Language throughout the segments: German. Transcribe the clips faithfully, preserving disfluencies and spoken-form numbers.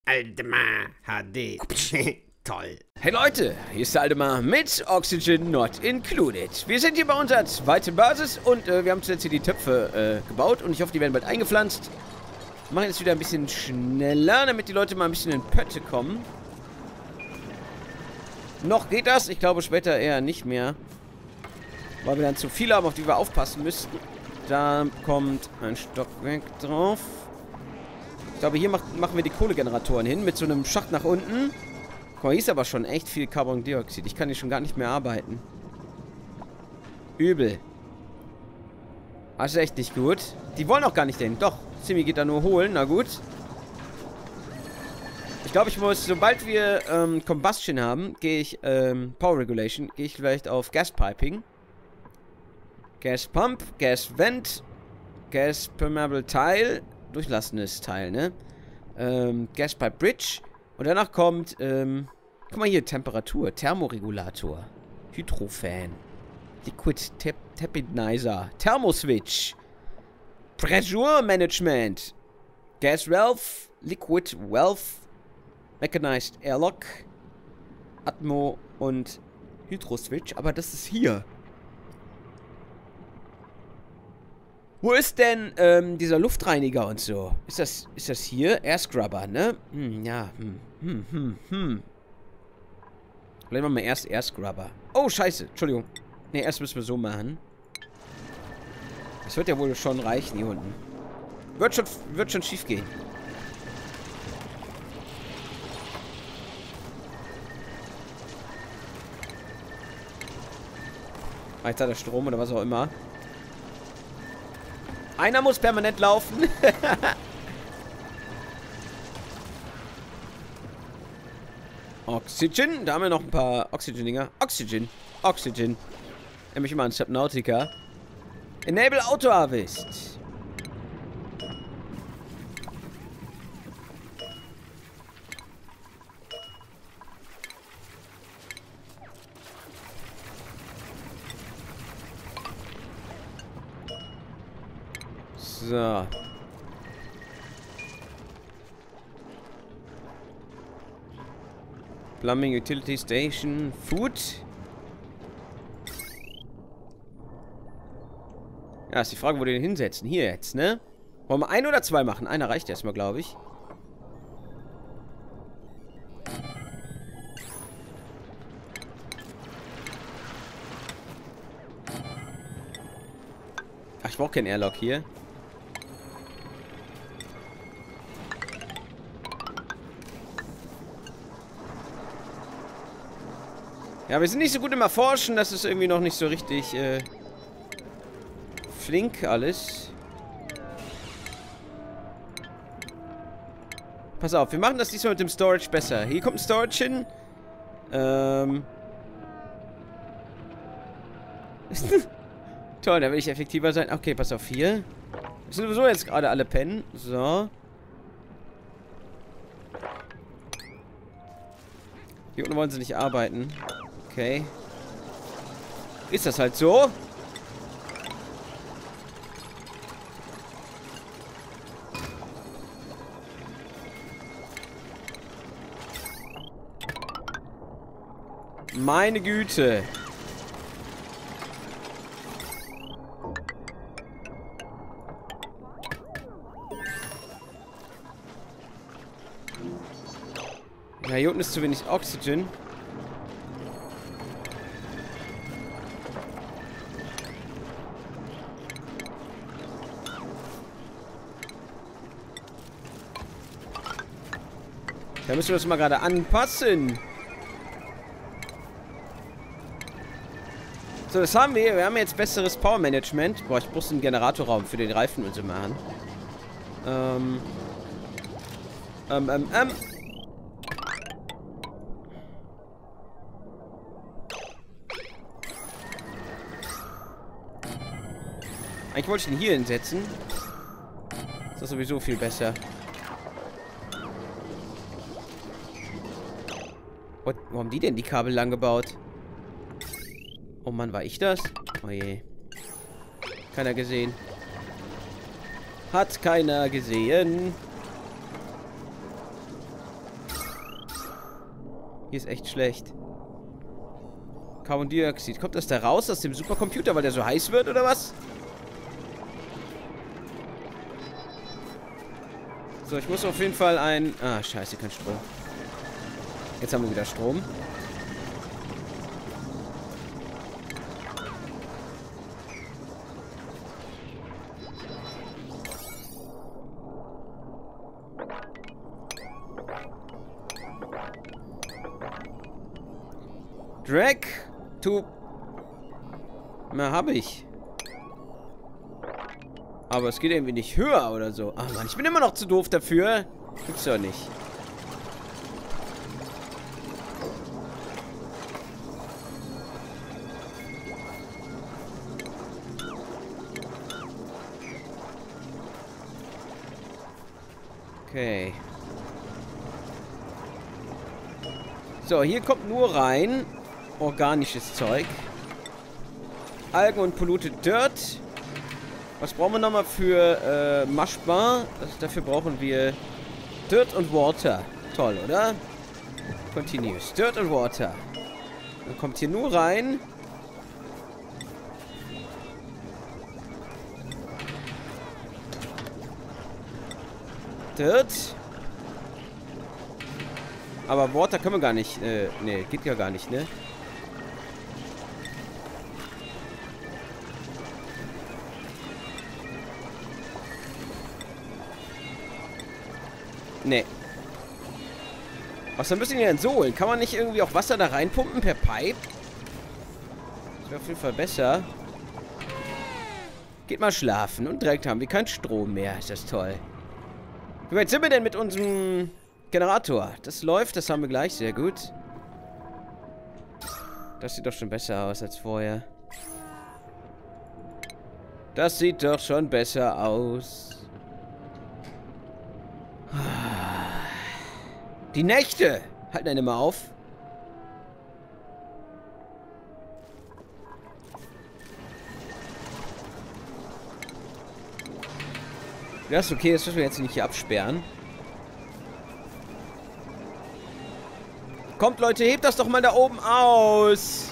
Aldemar H D. Toll. Hey Leute, hier ist Aldemar mit Oxygen Not Included. Wir sind hier bei unserer zweiten Basis und äh, wir haben zuletzt hier die Töpfe äh, gebaut und ich hoffe, die werden bald eingepflanzt. Wir machen jetzt wieder ein bisschen schneller, damit die Leute mal ein bisschen in Pötte kommen. Noch geht das, ich glaube später eher nicht mehr. Weil wir dann zu viele haben, auf die wir aufpassen müssten. Da kommt ein Stockwerk drauf. Ich glaube, hier macht, machen wir die Kohlegeneratoren hin mit so einem Schacht nach unten. Guck mal, hier ist aber schon echt viel Carbondioxid. Ich kann hier schon gar nicht mehr arbeiten. Übel. Das ist echt nicht gut. Die wollen auch gar nicht hin. Doch, Simi geht da nur holen. Na gut. Ich glaube, ich muss, sobald wir ähm, Combustion haben, gehe ich, ähm, Power Regulation, gehe ich vielleicht auf Gas Piping. Gas Pump, Gas Vent, Gas Permeable Tile, durchlassendes Teil, ne? Ähm, Gas Pipe Bridge. Und danach kommt, ähm, guck mal hier, Temperatur, Thermoregulator, Hydrofan, Liquid Tep Tepidnizer, Thermoswitch, Pressure Management, Gas Valve, Liquid Valve, Mechanized Airlock, Atmo und Hydroswitch, aber das ist hier. Wo ist denn ähm, dieser Luftreiniger und so? Ist das, ist das hier? Air Scrubber, ne? Hm, ja, hm, hm, hm, hm. Vielleicht machen wir erst Air Scrubber. Oh, scheiße, Entschuldigung. Ne, erst müssen wir so machen. Das wird ja wohl schon reichen hier unten. Wird schon, wird schon schief gehen. Ah, jetzt hat er Strom oder was auch immer. Einer muss permanent laufen. Oxygen. Da haben wir noch ein paar Oxygen-Dinger. Oxygen. Oxygen. Nämlich immer an Subnautica. Enable Auto Harvest. So. Plumbing, Utility Station, Food. Ja, ist die Frage, wo wir den hinsetzen. Hier jetzt, ne? Wollen wir ein oder zwei machen? Einer reicht erstmal, glaube ich. Ach, ich brauche keinen Airlock hier. Ja, wir sind nicht so gut im Erforschen. Das ist irgendwie noch nicht so richtig äh, flink alles. Pass auf, wir machen das diesmal mit dem Storage besser. Hier kommt ein Storage hin. Ähm. Toll, da will ich effektiver sein. Okay, pass auf, hier. Wir sind sowieso jetzt gerade alle pennen. So. Hier unten wollen sie nicht arbeiten. Okay. Ist das halt so? Meine Güte. Ja, hier unten ist zu wenig Oxygen. Da müssen wir das mal gerade anpassen. So, das haben wir. Wir haben jetzt besseres Power Management. Boah, ich muss einen Generatorraum für den Reifen und so machen. Ähm. Ähm, ähm, ähm. Eigentlich wollte ich ihn hier hinsetzen. Ist das sowieso viel besser. What? Wo haben die denn die Kabel lang gebaut? Oh Mann, war ich das? Oh je. Keiner gesehen. Hat keiner gesehen. Hier ist echt schlecht. Carbondioxid. Kommt das da raus aus dem Supercomputer, weil der so heiß wird, oder was? So, ich muss auf jeden Fall ein... Ah, scheiße, kein Strom. Jetzt haben wir wieder Strom. Drag to... Na, hab ich. Aber es geht irgendwie nicht höher oder so. Ah, Mann, ich bin immer noch zu doof dafür. Gibt's doch nicht. Okay. So, hier kommt nur rein organisches Zeug. Algen und polluted Dirt. Was brauchen wir nochmal für äh, Mushbar? Also dafür brauchen wir Dirt und Water. Toll, oder? Continuous. Dirt und Water. Dann kommt hier nur rein. Dirt. Aber Water können wir gar nicht. Äh, nee, geht ja gar nicht, ne? Nee. Was müssen wir denn so holen? Kann man nicht irgendwie auch Wasser da reinpumpen per Pipe? Das wäre auf jeden Fall besser. Geht mal schlafen und direkt haben wir keinen Strom mehr. Ist das toll. Wie weit sind wir denn mit unserem Generator? Das läuft, das haben wir gleich. Sehr gut. Das sieht doch schon besser aus als vorher. Das sieht doch schon besser aus. Die Nächte halten einen immer auf. Ja, ist okay, das müssen wir jetzt nicht hier absperren. Kommt, Leute, hebt das doch mal da oben aus.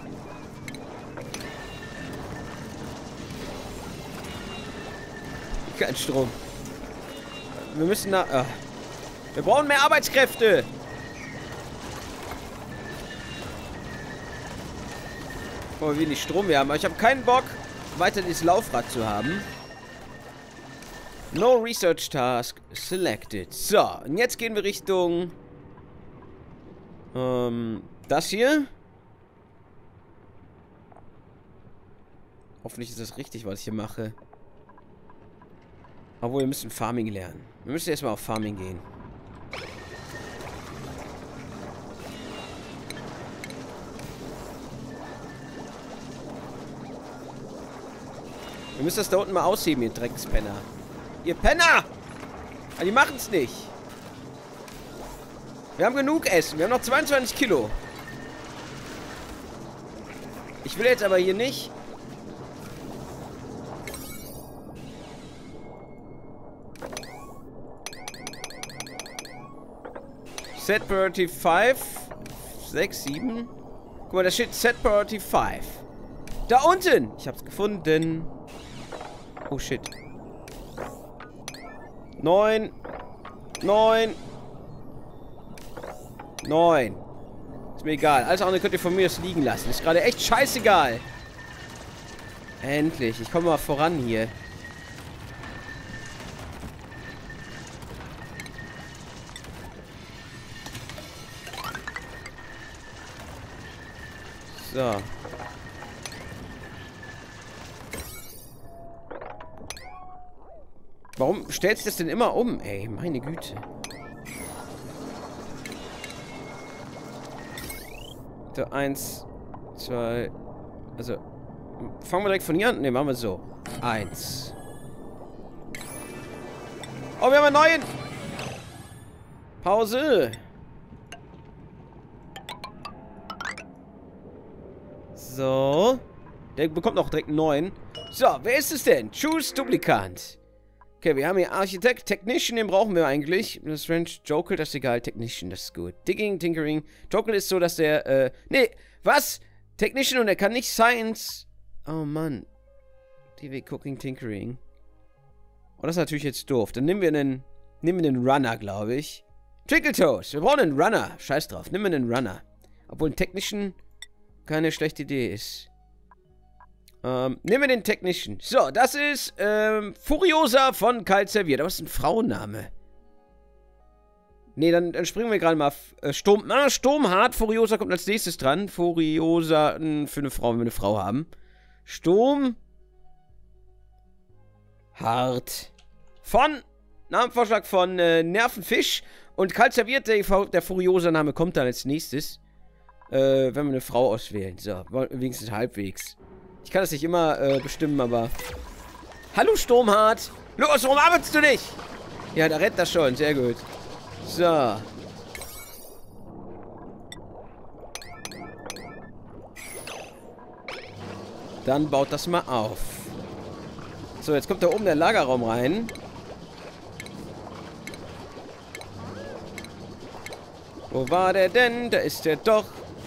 Kein Strom. Wir müssen da... Ach. Wir brauchen mehr Arbeitskräfte. Oh, wie wenig Strom wir haben. Aber ich habe keinen Bock, weiter dieses Laufrad zu haben. No Research Task selected. So, und jetzt gehen wir Richtung... Ähm, das hier. Hoffentlich ist das richtig, was ich hier mache. Obwohl, wir müssen Farming lernen. Wir müssen erstmal auf Farming gehen. Wir müssen das da unten mal ausheben, ihr Dreckspenner. Ihr Penner! Aber die machen es nicht. Wir haben genug Essen. Wir haben noch zweiundzwanzig Kilo. Ich will jetzt aber hier nicht... Set Priority fünf. sechs, sieben. Guck mal, da steht Set Priority fünf. Da unten! Ich hab's gefunden. Oh, shit. neun. neun. neun. Ist mir egal. Alles andere könnt ihr von mir aus liegen lassen. Ist gerade echt scheißegal. Endlich. Ich komme mal voran hier. So. Warum stellt sich das denn immer um? Ey, meine Güte. So, eins, zwei. Also, fangen wir direkt von hier an. Ne, machen wir so. Eins. Oh, wir haben einen neuen. Pause. So. Der bekommt auch direkt einen neuen. So, wer ist es denn? Choose Duplikant. Okay, wir haben hier Architekt, Technician, den brauchen wir eigentlich. Das Ranch, Jokel, das ist egal. Technician, das ist gut. Digging, Tinkering. Jokel ist so, dass der, äh, nee, was? Technician und er kann nicht Science. Oh, Mann. T V, Cooking, Tinkering. Oh, das ist natürlich jetzt doof. Dann nehmen wir einen, nehmen wir einen Runner, glaube ich. Twinkle Toes, wir brauchen einen Runner. Scheiß drauf, nehmen wir einen Runner. Obwohl ein Technician keine schlechte Idee ist. Ähm, nehmen wir den Technician. So, das ist, ähm, Furiosa von Kalt serviert. Aber das ist ein Frauenname. Nee, dann, dann springen wir gerade mal auf äh, Sturm. Ah, Sturmhart. Furiosa kommt als nächstes dran. Furiosa mh, für eine Frau, wenn wir eine Frau haben. Sturm. Hart. Von, Namenvorschlag von äh, Nervenfisch. Und kalt serviert, der, der Furiosa-Name kommt dann als nächstes. Äh, wenn wir eine Frau auswählen. So, wenigstens halbwegs. Ich kann das nicht immer äh, bestimmen, aber... Hallo, Sturmhart. Los, warum arbeitest du nicht? Ja, da rennt das schon. Sehr gut. So. Dann baut das mal auf. So, jetzt kommt da oben der Lagerraum rein. Wo war der denn? Da ist der doch.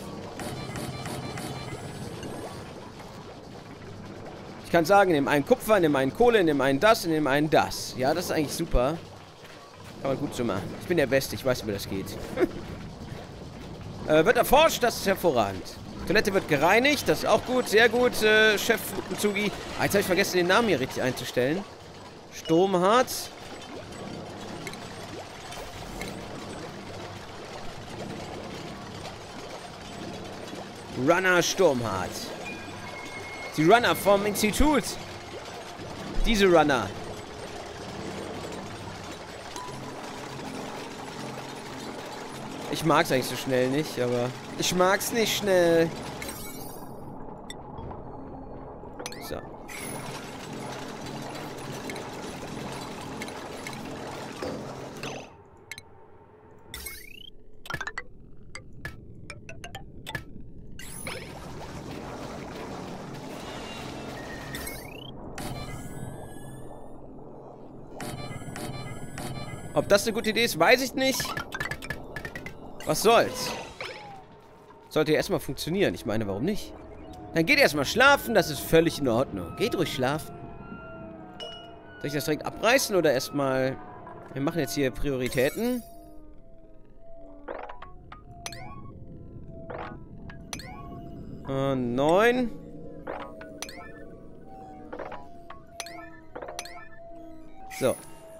Ich kann sagen, nimm einen Kupfer, nimm einen Kohle, nimm einen das, nimm einen das. Ja, das ist eigentlich super. Kann man gut so machen. Ich bin der Beste, ich weiß, wie das geht. äh, wird erforscht, das ist hervorragend. Toilette wird gereinigt, das ist auch gut, sehr gut, äh, Chef Tsugi. Ah, jetzt habe ich vergessen, den Namen hier richtig einzustellen. Sturmhart. Runner Sturmhart. Die Runner vom Institut. Diese Runner. Ich mag's eigentlich so schnell nicht, aber... Ich mag's nicht schnell. So. Ob das eine gute Idee ist, weiß ich nicht. Was soll's? Sollte ja erstmal funktionieren. Ich meine, warum nicht? Dann geht erstmal schlafen, das ist völlig in Ordnung. Geht ruhig schlafen. Soll ich das direkt abreißen oder erstmal... Wir machen jetzt hier Prioritäten. Äh, neun. So.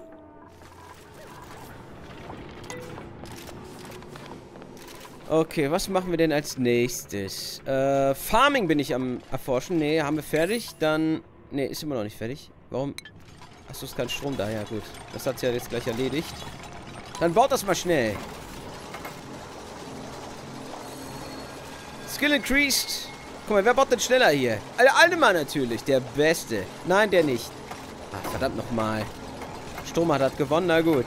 Okay, was machen wir denn als nächstes? Äh, Farming bin ich am erforschen. Nee, haben wir fertig. Dann... Nee, ist immer noch nicht fertig. Warum? Achso, ist kein Strom da. Ja, gut. Das hat sie ja jetzt gleich erledigt. Dann baut das mal schnell. Skill increased. Guck mal, wer baut denn schneller hier? Alle Aldemann natürlich. Der Beste. Nein, der nicht. Ach, verdammt nochmal. Sturm hat gewonnen. Na gut.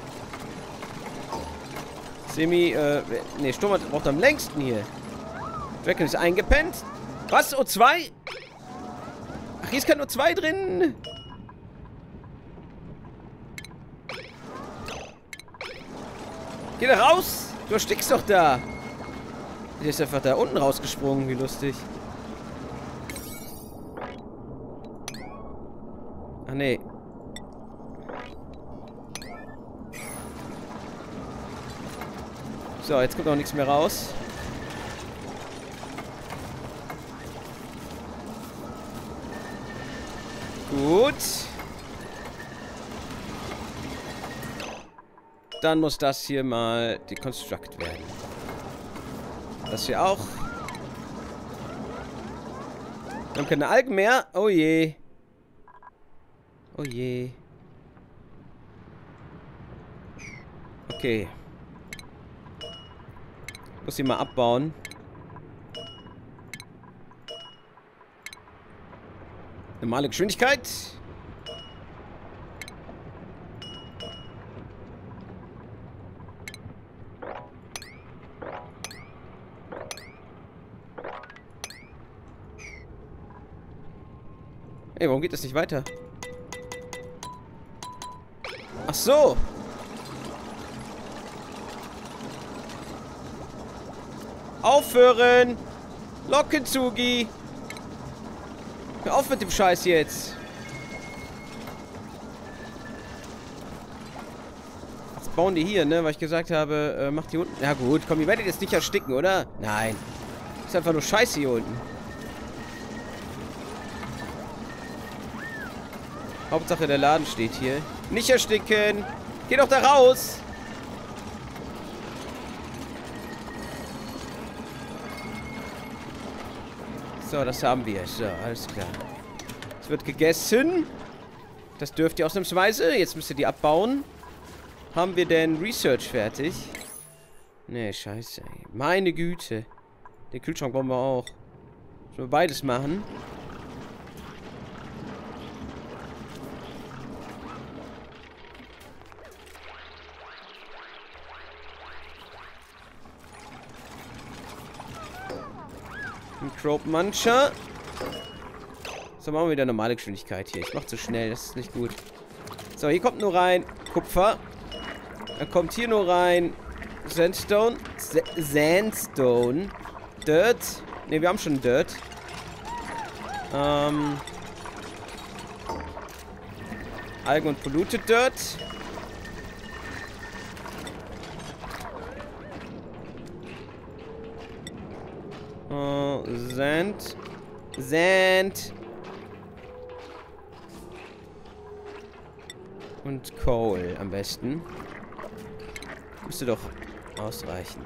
Semi, äh, ne, Sturm braucht am längsten hier. Draken ist eingepennt. Was? O zwei? Ach, hier ist kein O zwei drin. Geh da raus. Du erstickst doch da. Der ist einfach da unten rausgesprungen. Wie lustig. Ach, nee. So, jetzt kommt auch nichts mehr raus. Gut. Dann muss das hier mal deconstruct werden. Das hier auch. Wir haben keine Algen mehr. Oh je. Oh je. Okay. Muss sie mal abbauen. Normale Geschwindigkeit. Ey, warum geht das nicht weiter? so. Aufhören. Lockenzugi. Hör auf mit dem Scheiß jetzt. Jetzt bauen die hier, ne? Weil ich gesagt habe, äh, macht hier unten. Ja gut, komm, ihr werdet jetzt nicht ersticken, oder? Nein. Ist einfach nur Scheiße hier unten. Hauptsache der Laden steht hier. Nicht ersticken. Geh doch da raus. So, das haben wir. So, alles klar. Es wird gegessen. Das dürft ihr ausnahmsweise. Jetzt müsst ihr die abbauen. Haben wir denn Research fertig? Nee, scheiße. Ey. Meine Güte. Den Kühlschrank bauen wir auch. Sollen wir beides machen? Ein Crope Muncher. So, machen wir wieder normale Geschwindigkeit hier. Ich mach zu schnell, das ist nicht gut. So, hier kommt nur rein Kupfer. Dann kommt hier nur rein Sandstone. S Sandstone. Dirt. Ne, wir haben schon Dirt. Ähm. Algen und Polluted Dirt. Uh, Sand. Sand. Und Coal am besten. Müsste doch ausreichen.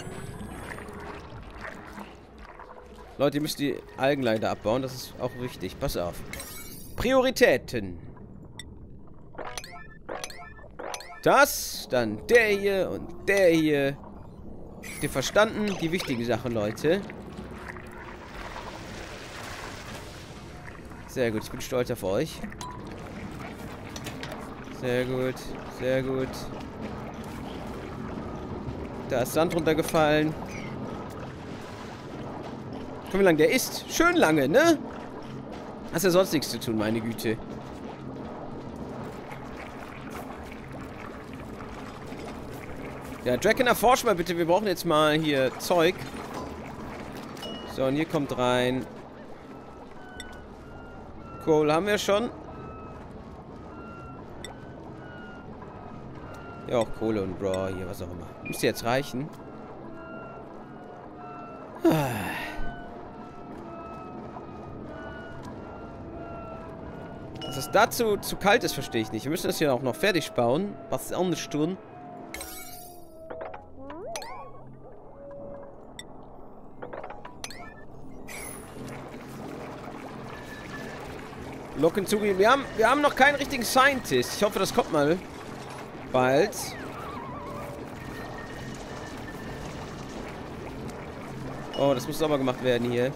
Leute, ihr müsst die Algen leider abbauen. Das ist auch wichtig. Pass auf. Prioritäten. Das, dann der hier und der hier. Habt ihr verstanden? Die wichtigen Sachen, Leute. Sehr gut, ich bin stolz auf euch. Sehr gut, sehr gut. Da ist Sand runtergefallen. Guck mal, wie lange der ist. Schön lange, ne? Hast ja sonst nichts zu tun, meine Güte. Ja, Draken, erforsch mal bitte. Wir brauchen jetzt mal hier Zeug. So, und hier kommt rein. Coal haben wir schon. Ja, auch Kohle und Raw hier, was auch immer. Müsste jetzt reichen. Dass es dazu zu kalt ist, verstehe ich nicht. Wir müssen das hier auch noch fertig bauen. Was anderes tun. Lockenzugi. Wir haben, wir haben noch keinen richtigen Scientist. Ich hoffe, das kommt mal bald. Oh, das muss sauber gemacht werden hier.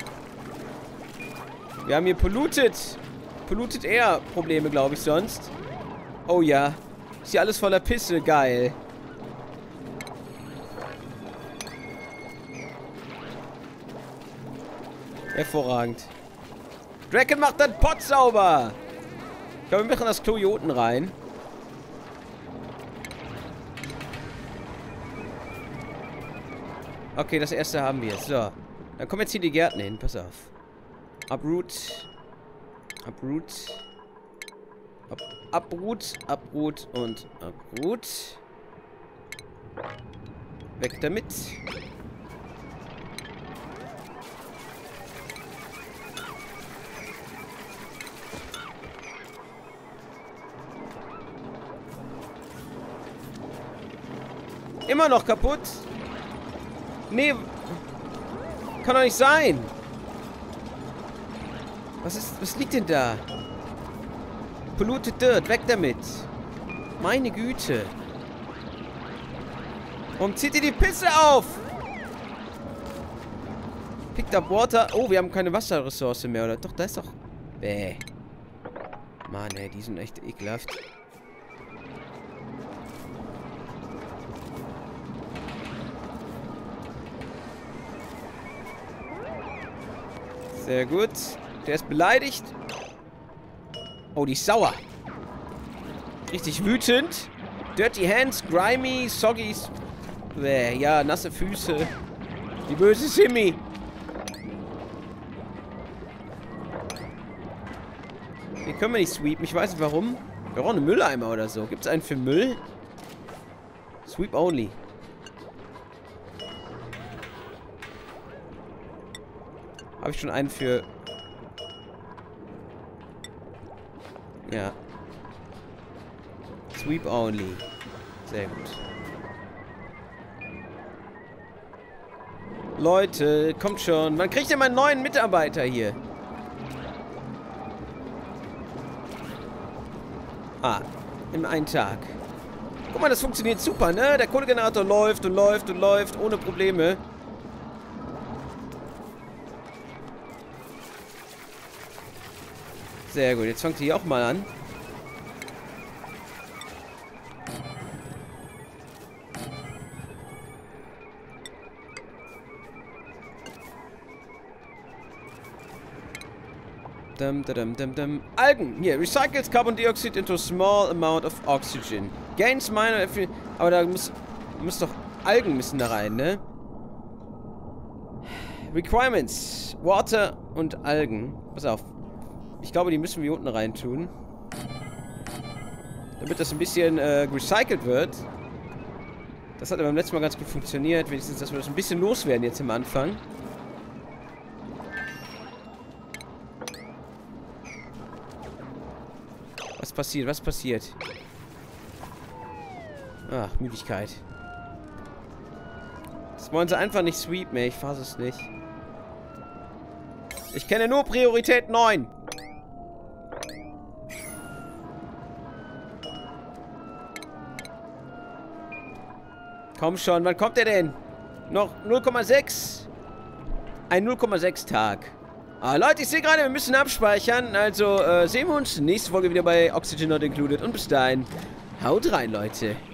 Wir haben hier Polluted. Polluted Air Probleme, glaube ich, sonst. Oh ja. Ist hier alles voller Pisse. Geil. Hervorragend. Draken macht den Pott sauber. Ich glaube, wir machen das Klo hier unten rein. Okay, das erste haben wir. So. Dann kommen jetzt hier die Gärten hin. Pass auf. Uproot. Uproot. Up, Uproot. Uproot und Uproot. Weg damit. Immer noch kaputt? Nee. Kann doch nicht sein. Was ist. Was liegt denn da? Polluted Dirt. Weg damit. Meine Güte. Warum zieht ihr die Pisse auf? Picked up water. Oh, wir haben keine Wasserressource mehr, oder? Doch, da ist doch. Bäh. Mann, ey, die sind echt ekelhaft. Sehr gut. Der ist beleidigt. Oh, die ist sauer. Richtig wütend. Dirty Hands, grimy, soggy. Bäh, ja, nasse Füße. Die böse Simmy. Hier können wir nicht sweepen. Ich weiß nicht warum. Wir brauchen einen Mülleimer oder so. Gibt es einen für Müll? Sweep only. Habe ich schon einen für... Ja. Sweep only. Sehr gut. Leute, kommt schon. Wann kriegt ihr mal einen neuen Mitarbeiter hier? Ah, in einem Tag. Guck mal, das funktioniert super, ne? Der Kohlegenerator läuft und läuft und läuft ohne Probleme. Sehr gut, jetzt fangt ihr hier auch mal an. Dum, dum, dum, dum. Algen. Hier. Recycles carbon dioxide into a small amount of oxygen. Gains minor... Aber da muss... muss doch... Algen müssen da rein, ne? Requirements. Water und Algen. Pass auf. Ich glaube, die müssen wir unten rein tun. Damit das ein bisschen äh, recycelt wird. Das hat aber beim letzten Mal ganz gut funktioniert. Wenigstens, dass wir das ein bisschen loswerden jetzt am Anfang. Was passiert? Was passiert? Ach, Müdigkeit. Das wollen sie einfach nicht sweepen, ey. Ich fasse es nicht. Ich kenne nur Priorität neun. Komm schon, wann kommt der denn? Noch null Komma sechs? Ein null Komma sechs Tag. Ah, Leute, ich sehe gerade, wir müssen abspeichern. Also, äh, sehen wir uns nächste Folge wieder bei Oxygen Not Included. Und bis dahin, haut rein, Leute.